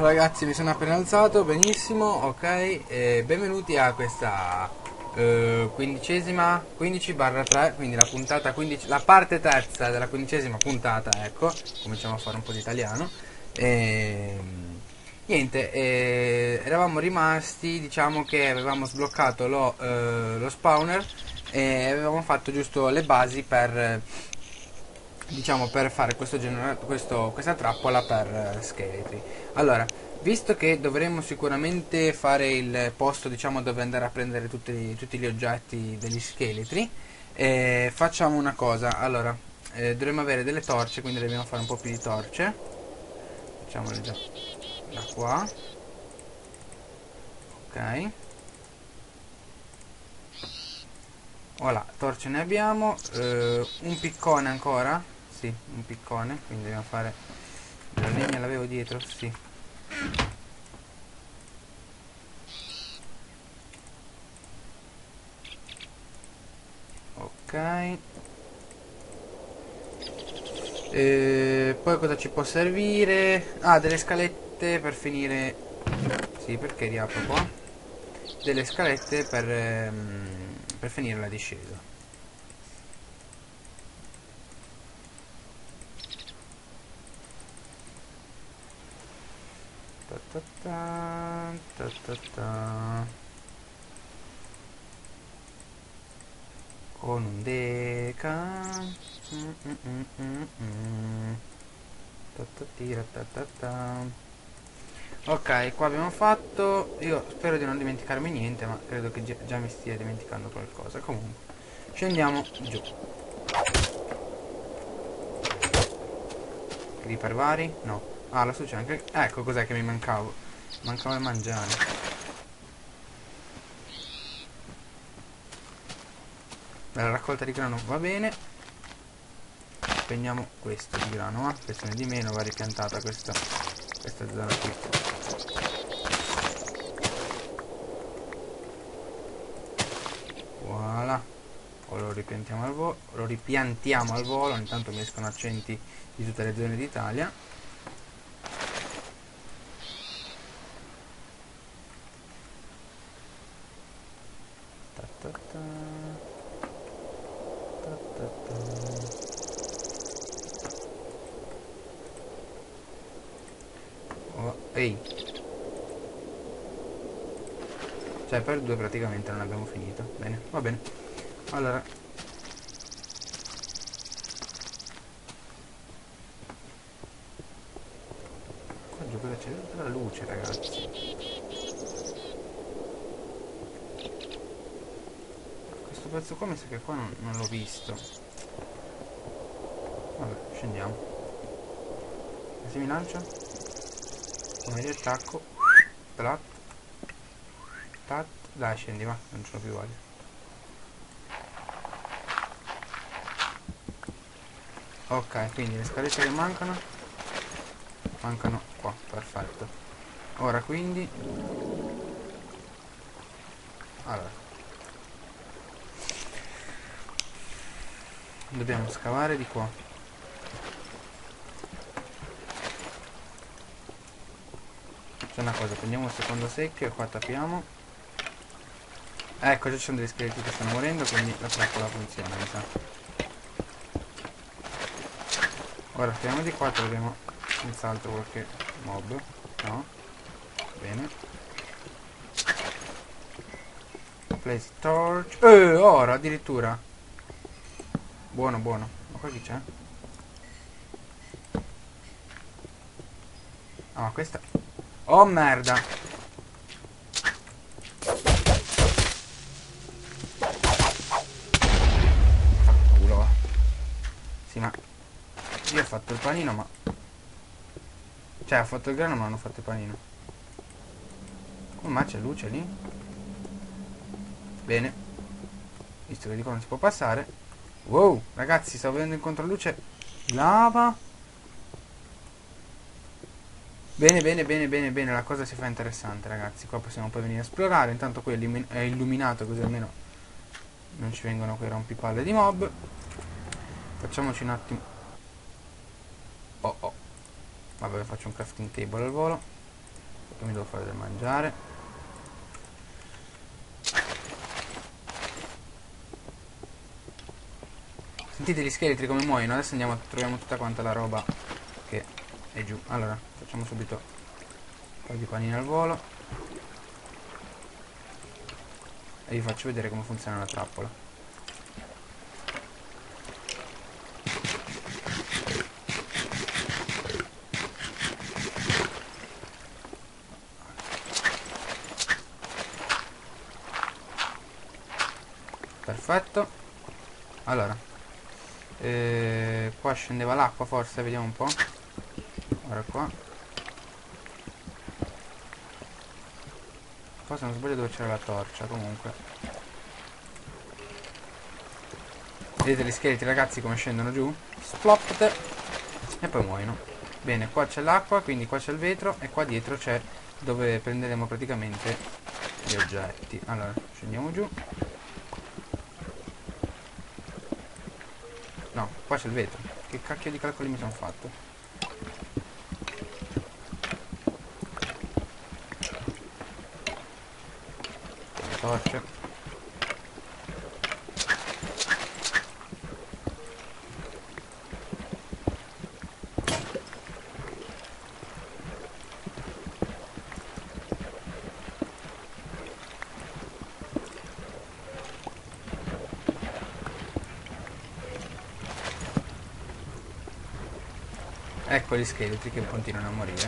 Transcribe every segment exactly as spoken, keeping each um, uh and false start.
ragazzi, mi sono appena alzato, benissimo, ok, e benvenuti a questa eh, quindicesima, quindici barra tre, quindi la puntata quindici, la parte terza della quindicesima puntata, ecco, cominciamo a fare un po' di italiano. E, niente, e, eravamo rimasti, diciamo che avevamo sbloccato lo, eh, lo spawner e avevamo fatto giusto le basi per diciamo per fare questo genera- questo- questa trappola per eh, scheletri. Allora, visto che dovremmo sicuramente fare il posto diciamo dove andare a prendere tutti, tutti gli oggetti degli scheletri, eh, facciamo una cosa. Allora, eh, dovremmo avere delle torce, quindi dobbiamo fare un po' più di torce. Facciamole da, da qua. Ok. Voilà, torce ne abbiamo. Eh, un piccone ancora. Sì, un piccone, quindi dobbiamo fare la legna, l'avevo dietro, sì. Ok. E poi cosa ci può servire? Ah, delle scalette per finire. Sì, perché riapro qua. Delle scalette per, ehm, per finire la discesa. Ta ta ta, ta ta ta. Con un deca. Mm, mm, mm, mm, mm. Ta ta tira, ta ta ta. Ok, qua abbiamo fatto. Io spero di non dimenticarmi niente, ma credo che già già mi stia dimenticando qualcosa. Comunque, scendiamo giù. Creeper vari? No. Ah, lassù c'è anche. Ecco cos'è che mi mancavo. Mancava il mangiare. La raccolta di grano va bene. Spegniamo questo di grano, eh. Questione di meno, va ripiantata questa, questa zona qui. Voilà. O lo ripiantiamo al volo. Lo ripiantiamo al volo. Ogni tanto mi escono accenti di tutte le zone d'Italia. Ta ta ta. Ta ta ta. Oh, ehi. Cioè per due praticamente non abbiamo finito. Bene, va bene. Allora, qua giù cosa c'è? Tutta la luce, ragazzi. Questo pezzo qua mi sa che qua non, non l'ho visto. Vabbè, scendiamo. E se mi lancio? Come di attacco. Trat. Tat. Dai, scendi, va. Non ce l'ho più voglia. Ok, quindi le scalette che mancano. Mancano qua, perfetto. Ora quindi. Allora. Dobbiamo scavare di qua. C'è una cosa, prendiamo un secondo secchio e qua tappiamo. Ecco, già ci sono degli scheletri che stanno morendo, quindi la trappola funziona, mi sa. Ora speriamo di qua, troviamo senz'altro qualche mob. No? Bene. Place torch. Eh, oro addirittura. Buono, buono. Ma qua chi c'è? Ah, ma questa. Oh merda. Culo. Sì, ma io ho fatto il panino, ma cioè ho fatto il grano, ma non ho fatto il panino. Come mai c'è luce lì? Bene. Visto che di qua non si può passare. Wow, ragazzi, stavo vedendo in controluce lava. Bene, bene, bene, bene, bene, la cosa si fa interessante, ragazzi. Qua possiamo poi venire a esplorare. Intanto qui è illuminato, così almeno non ci vengono quei rompipalle di mob. Facciamoci un attimo. Oh oh. Vabbè, faccio un crafting table al volo. mi devo fare da mangiare. Sentite gli scheletri come muoiono. Adesso andiamo, troviamo tutta quanta la roba che è giù. Allora, facciamo subito un po' di panini al volo e vi faccio vedere come funziona la trappola. Perfetto. Allora, eh, qua scendeva l'acqua forse, vediamo un po'. Ora qua. Qua se non sbaglio dove c'era la torcia, comunque. Vedete gli scheletri ragazzi come scendono giù? Splop! E poi muoiono. Bene, qua c'è l'acqua, quindi qua c'è il vetro e qua dietro c'è dove prenderemo praticamente gli oggetti. Allora, scendiamo giù. No, qua c'è il vetro. Che cacchio di calcoli mi sono fatto? Le torce. Ecco gli scheletri che continuano a morire.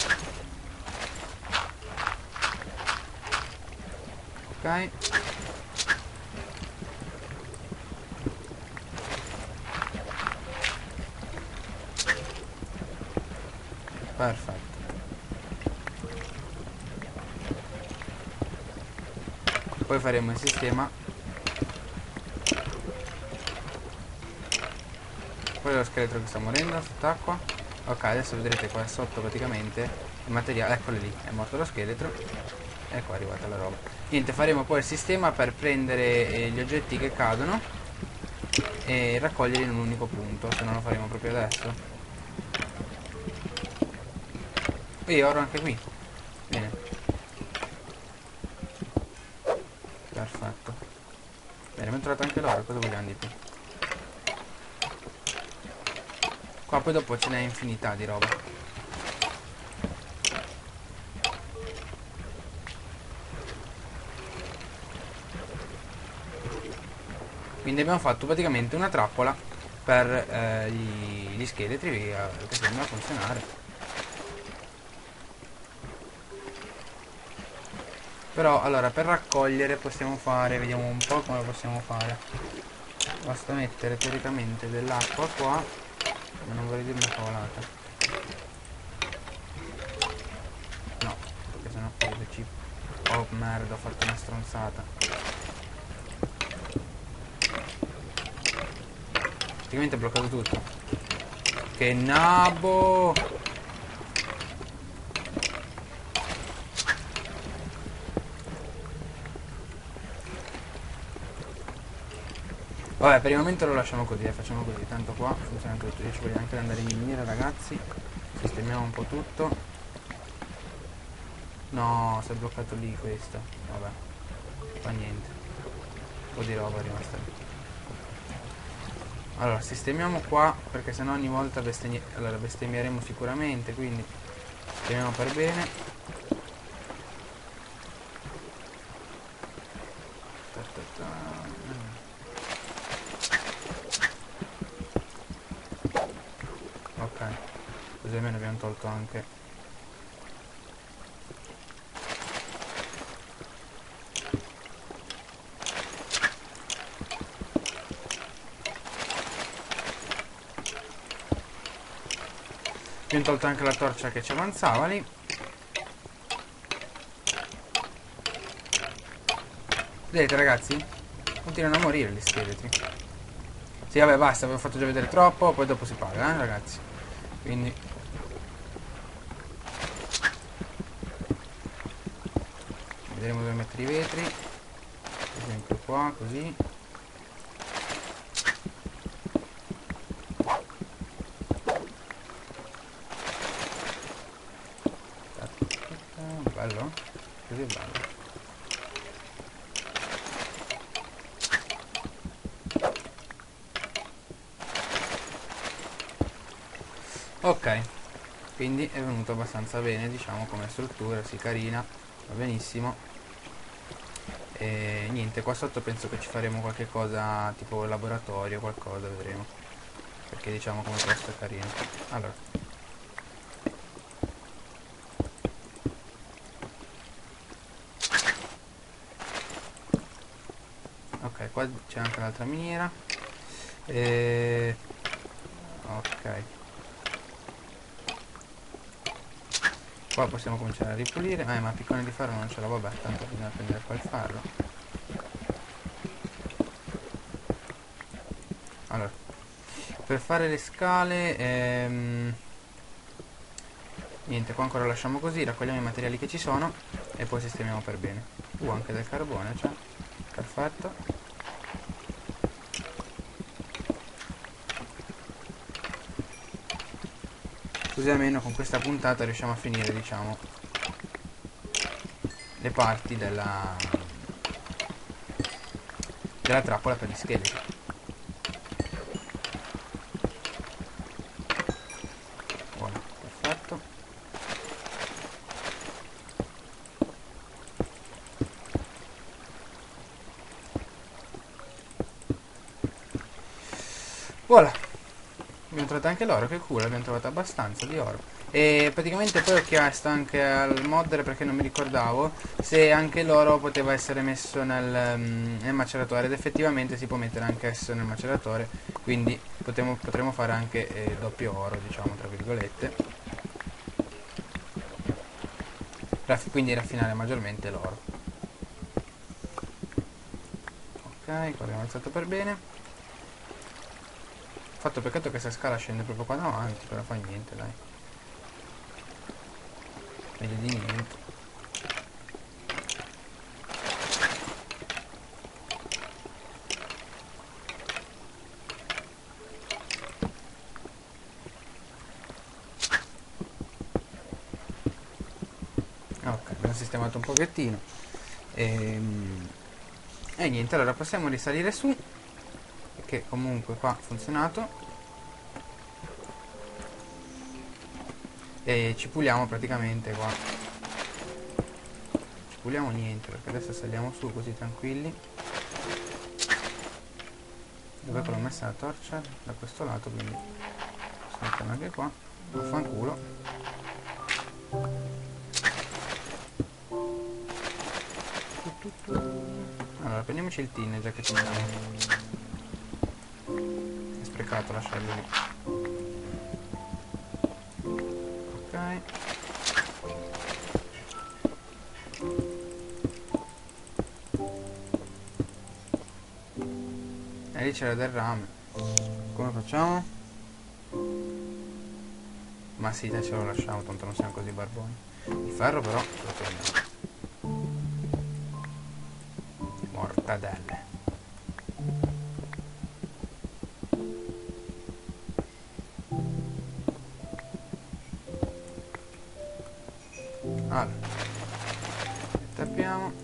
Ok. Perfetto. Poi faremo il sistema. Poi lo scheletro che sta morendo sott'acqua. Ok, adesso vedrete qua sotto praticamente il materiale. Eccolo lì, è morto lo scheletro. E qua è arrivata la roba. Niente, faremo poi il sistema per prendere eh, gli oggetti che cadono e raccoglierli in un unico punto. Se non lo faremo proprio adesso. E oro anche qui. Bene. Perfetto. Bene, abbiamo trovato anche l'oro. Cosa vogliamo di più? Qua poi dopo ce n'è infinità di roba. Quindi abbiamo fatto praticamente una trappola per eh, gli, gli scheletri che sembra funzionare. Però allora per raccogliere possiamo fare, vediamo un po' come lo possiamo fare. Basta mettere teoricamente dell'acqua qua. Ma non vorrei dire una cavolata. No, perché sennò poi ci... Oh merda, ho fatto una stronzata. Praticamente ho bloccato tutto. Che nabo! Vabbè, per il momento lo lasciamo così, eh, facciamo così, tanto qua funziona tutto. Io ci voglio anche andare in miniera ragazzi. Sistemiamo un po' tutto. No, si è bloccato lì questo. Vabbè, fa niente. Un po' di roba è rimasta lì. Allora, sistemiamo qua, perché sennò ogni volta bestemmi allora, bestemmieremo sicuramente, quindi sistemiamo per bene. Ta ta ta. Ok, così almeno abbiamo tolto anche. Abbiamo tolto anche la torcia che ci avanzava lì. Vedete ragazzi? Continuano a morire gli scheletri. Sì vabbè basta, vi ho fatto già vedere troppo. Poi dopo si paga, eh ragazzi. Quindi vedremo dove mettere i vetri. Per esempio qua, così. bello? Così è bello. Ok, quindi è venuto abbastanza bene, diciamo, come struttura, sì, carina, va benissimo. E niente, qua sotto penso che ci faremo qualche cosa tipo laboratorio, qualcosa, vedremo, perché diciamo come questo è carino. Allora, ok, qua c'è anche l'altra miniera. E... ok, qua possiamo cominciare a ripulire. Eh, ma piccone di ferro non ce l'ho, vabbè, tanto bisogna prendere qua il ferro. Allora, per fare le scale, ehm, niente, qua ancora lasciamo così, raccogliamo i materiali che ci sono e poi sistemiamo per bene. Uh, anche del carbone, cioè, perfetto. Così almeno con questa puntata riusciamo a finire, diciamo, le parti della, della trappola per gli scheletri. Buono, perfetto. Voilà, abbiamo trovato anche l'oro, che culo, abbiamo trovato abbastanza di oro. E praticamente poi ho chiesto anche al modder, perché non mi ricordavo, se anche l'oro poteva essere messo nel, mm, nel maceratore, ed effettivamente si può mettere anche esso nel maceratore, quindi potremo, potremo fare anche eh, doppio oro, diciamo, tra virgolette. Raff- quindi raffinare maggiormente l'oro. Ok, qua abbiamo alzato per bene. Fatto peccato che questa scala scende proprio qua davanti, però fa niente, dai. Meglio di niente. Ok, abbiamo sistemato un pochettino. E, e niente, allora possiamo risalire su, che comunque qua ha funzionato. E ci puliamo praticamente qua. Ci puliamo niente, perché adesso saliamo su così tranquilli. Dov'è che l'ho messa la torcia? Da questo lato, quindi posso metterla anche qua. Vaffanculo. Allora, prendiamoci il tin già che ci siamo. È sprecato lasciarlo lì. Ok. E lì c'era del rame. Come facciamo? Ma sì, dai, ce lo lasciamo, tanto non siamo così barboni. Il ferro però lo prendiamo. Mortadelle. Allora, tappiamo.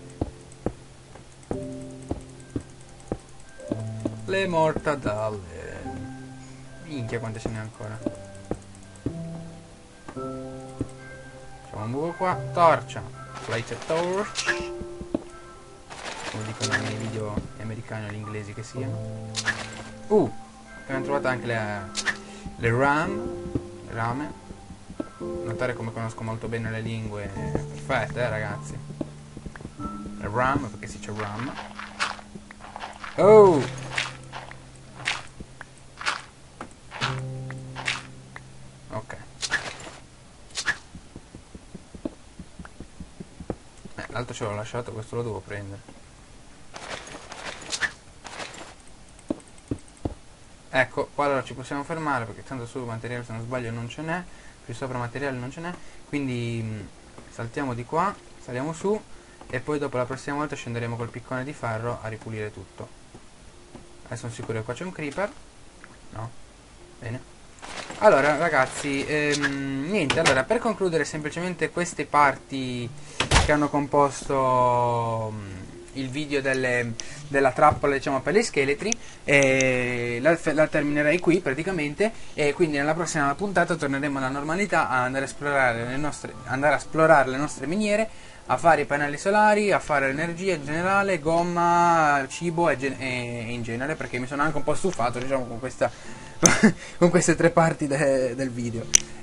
Le mortadelle. Minchia quante ce n'è ancora. Facciamo un buco qua. Torcia. Light a torch. Come dicono nei video americani o gli inglesi che siano. Uh! Abbiamo trovato anche le, le RAM. Rame. Notare come conosco molto bene le lingue. Perfette, eh ragazzi. Le RAM, perché si c'è RAM. Oh! Ok. Eh, l'altro ce l'ho lasciato, questo lo devo prendere. Ecco, qua allora ci possiamo fermare, perché tanto su materiale, se non sbaglio, non ce n'è. Qui sopra materiale non ce n'è. Quindi mh, saltiamo di qua, saliamo su e poi dopo la prossima volta scenderemo col piccone di ferro a ripulire tutto. Adesso sono sicuro che qua c'è un creeper. No? Bene. Allora ragazzi, ehm, niente, allora per concludere semplicemente queste parti che hanno composto mm, il video delle, della trappola, diciamo, per gli scheletri, eh, la, la terminerei qui praticamente, e quindi nella prossima puntata torneremo alla normalità, a andare a esplorare le nostre, andare a esplorare le nostre miniere, a fare i pannelli solari, a fare l'energia in generale, gomma, cibo e, gen- e in genere, perché mi sono anche un po' stufato, diciamo, con questa con queste tre parti de- del video.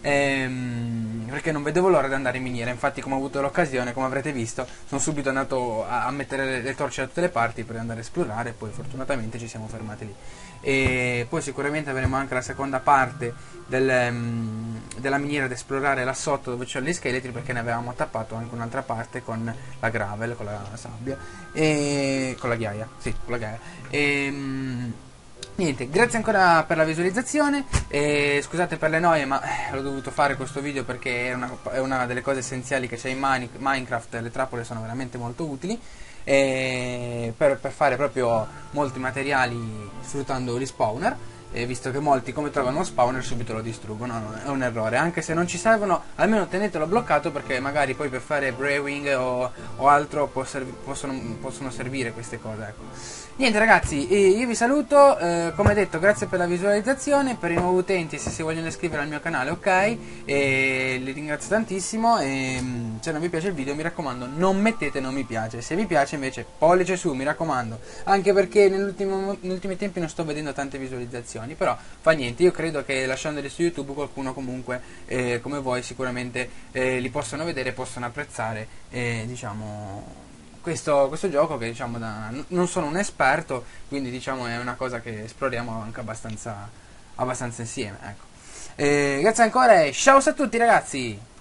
Ehm, perché non vedevo l'ora di andare in miniera. Infatti, come ho avuto l'occasione, come avrete visto, sono subito andato a, a mettere le, le torce da tutte le parti per andare a esplorare, e poi fortunatamente ci siamo fermati lì. E poi sicuramente avremo anche la seconda parte del, um, della miniera da esplorare là sotto dove c'erano gli scheletri, perché ne avevamo tappato anche un'altra parte con la gravel, con la sabbia e con la ghiaia. Sì, con la ghiaia. E, um, niente, grazie ancora per la visualizzazione, e scusate per le noie, ma eh, l'ho dovuto fare questo video perché è una, è una delle cose essenziali che c'è in Mine- Minecraft. Le trappole sono veramente molto utili, e per, per fare proprio molti materiali sfruttando gli spawner, e visto che molti, come trovano uno spawner, subito lo distruggono. No, è un errore, anche se non ci servono, almeno tenetelo bloccato, perché magari poi per fare brewing o, o altro può servi- possono, possono servire queste cose, ecco. Niente ragazzi, eh, io vi saluto, eh, come detto, grazie per la visualizzazione. Per i nuovi utenti, se si vogliono iscrivere al mio canale, ok, e li ringrazio tantissimo. E mm, se non vi piace il video, mi raccomando, non mettete non mi piace. Se vi piace invece, pollice su, mi raccomando, anche perché nell'ultimo- negli ultimi tempi non sto vedendo tante visualizzazioni, però fa niente. Io credo che lasciandoli su YouTube qualcuno comunque, eh, come voi, sicuramente eh, li possono vedere e possono apprezzare, eh, diciamo, questo, questo gioco, che diciamo da, non sono un esperto, quindi diciamo è una cosa che esploriamo anche abbastanza, abbastanza insieme, ecco. Eh, grazie ancora e ciao a tutti ragazzi.